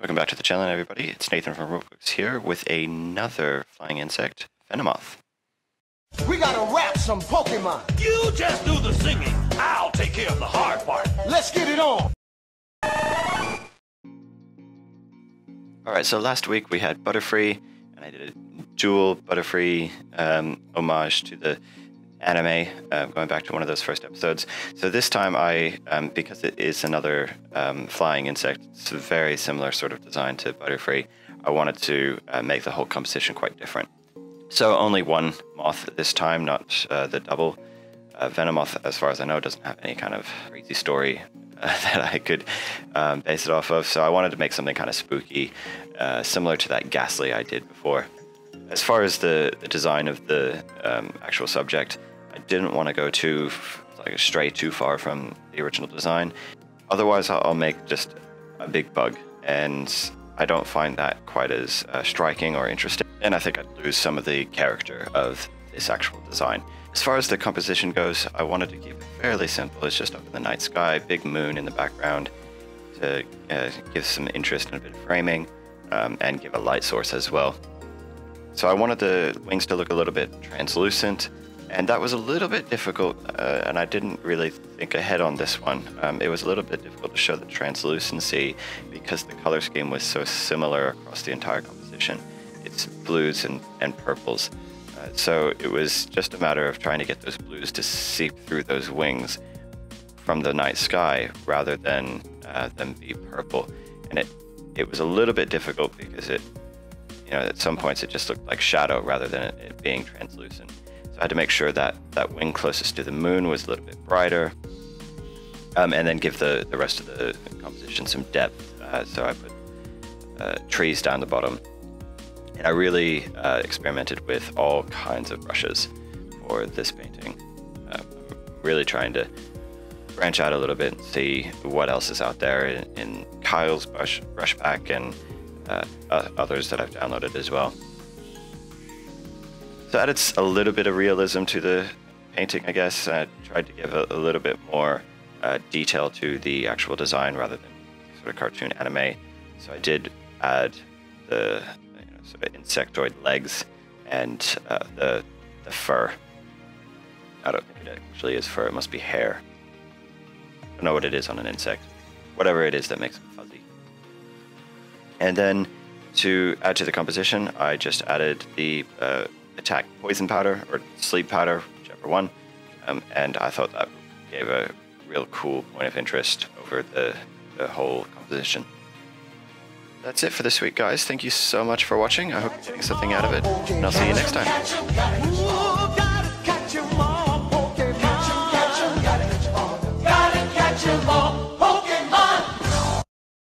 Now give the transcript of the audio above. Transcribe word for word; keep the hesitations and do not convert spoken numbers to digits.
Welcome back to the channel, everybody. It's Nathan from Roblox here with another flying insect, Venomoth. We gotta wrap some Pokemon. You just do the singing. I'll take care of the hard part. Let's get it on. Alright, so last week we had Butterfree, and I did a dual Butterfree um, homage to the anime, uh, going back to one of those first episodes. So this time I, um, because it is another um, flying insect, it's a very similar sort of design to Butterfree, I wanted to uh, make the whole composition quite different. So only one moth this time, not uh, the double. Uh, Venomoth, as far as I know, doesn't have any kind of crazy story uh, that I could um, base it off of, so I wanted to make something kind of spooky, uh, similar to that Ghastly I did before. As far as the, the design of the um, actual subject, I didn't want to go too, like, stray too far from the original design. Otherwise, I'll make just a big bug, and I don't find that quite as uh, striking or interesting, and I think I'd lose some of the character of this actual design. As far as the composition goes, I wanted to keep it fairly simple. It's just up in the night sky, big moon in the background to uh, give some interest and a bit of framing, um, and give a light source as well. So I wanted the wings to look a little bit translucent, and that was a little bit difficult, uh, and I didn't really think ahead on this one. Um, it was a little bit difficult to show the translucency because the color scheme was so similar across the entire composition. It's blues and, and purples. Uh, so it was just a matter of trying to get those blues to seep through those wings from the night sky rather than uh, them be purple. And it, it was a little bit difficult because it, you know, at some points it just looked like shadow rather than it, it being translucent. So I had to make sure that that wing closest to the moon was a little bit brighter, um, and then give the, the rest of the composition some depth. Uh, so I put uh, trees down the bottom. And I really uh, experimented with all kinds of brushes for this painting. Uh, I'm really trying to branch out a little bit and see what else is out there in, in Kyle's brush, brush pack and uh, uh, others that I've downloaded as well. So I added a little bit of realism to the painting, I guess. I tried to give a, a little bit more uh, detail to the actual design rather than sort of cartoon anime. So I did add the you know, sort of insectoid legs and uh, the, the fur. I don't think it actually is fur, it must be hair. I don't know what it is on an insect. Whatever it is that makes them fuzzy. And then to add to the composition, I just added the uh, attack poison powder or sleep powder, whichever one, um, and I thought that gave a real cool point of interest over the, the whole composition. That's it for this week, guys. Thank you so much for watching. I hope you're getting something out of it, and I'll see you next time.